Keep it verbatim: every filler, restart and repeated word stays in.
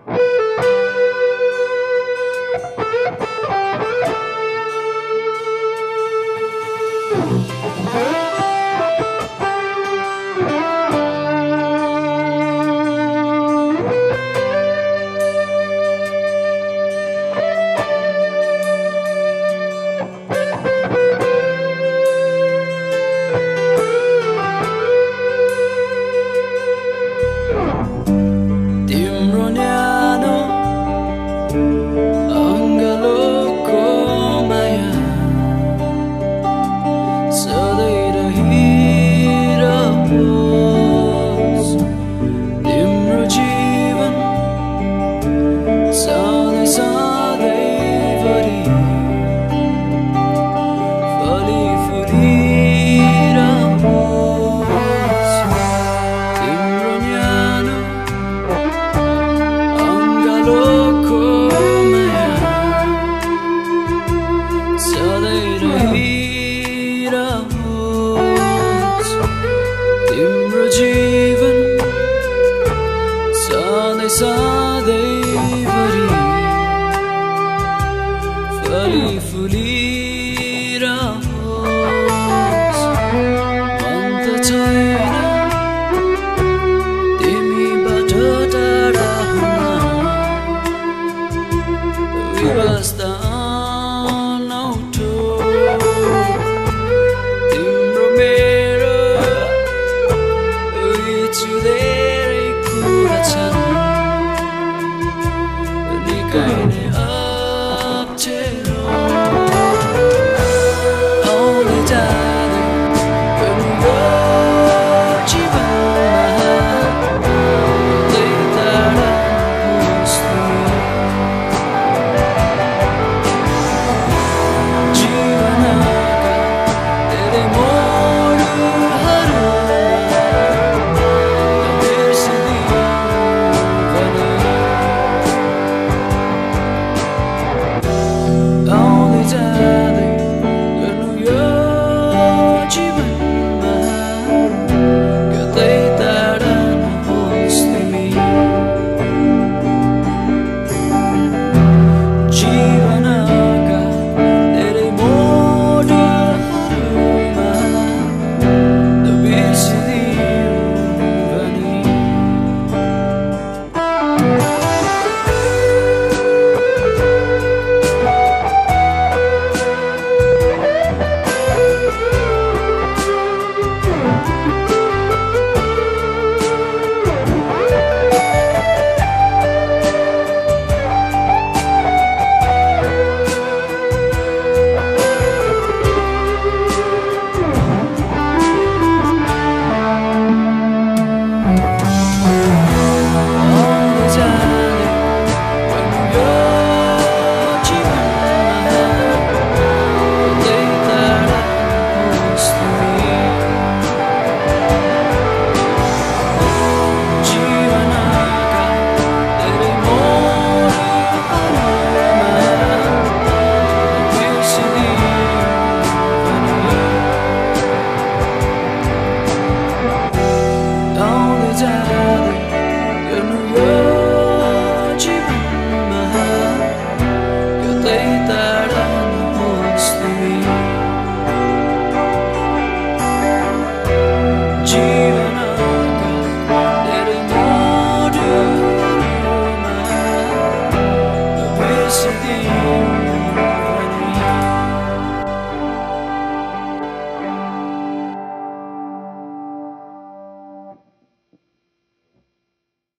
Timro nyano angaloko maya sadai rahiroस् Timro जीवन सधैँ सधैँभरि फली फुलिरहोस् Timro nyano angaloko maya सधैँ रहिरहोस् Timro जीवन सधैँ सधैँभरि फली फुलिरहोस् मन त छैन तिमीबाट टाढा हुन व्यवस्था अनौठो तिम्रो मेरो बिचु धेरै कुरा छन् निकै नै अप्ठ्यारो आउँदै जाँदै गर्नु यो जीवनमा कतै टाढा होस् तिमी जीवनका धेरै मोडहरूमा बिर्सिदियो भने आउँदै जाँदै गर्नु यो जीवनमा कतै टाढा नहोस् तिमी जीवनका धेरै मोडहरूमा बिर्सिदियो भने आउँदै जाँदै गर्नु यो जीवनमा कतै टाढा नहोस् तिमी जीवनका धेरै मोडहरूमा बिर्सिदियो भने आउँदै जाँदै गर्नु यो जीवनमा कतै टाढा नहोस् तिमी जीवनका धेरै मोडहरूमा बिर्सिदियो